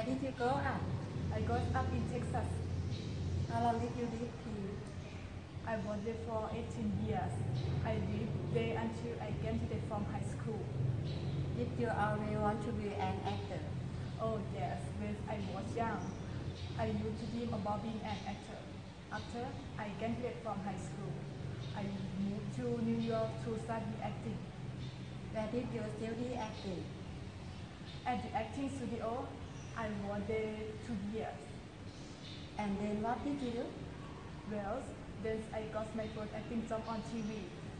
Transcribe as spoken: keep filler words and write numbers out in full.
did you grow up? I got up in Texas. How long did you live here? I was there for eighteen years. I lived there until I graduated from high school. Did you always want to be an actor? Oh yes, when I was young, I used to dream about being an actor. After I graduated from high school, I moved to New York to study acting. Where did you study acting? At the acting studio, I was there two years. And then what did you do? Well, then I got my first acting job on T V.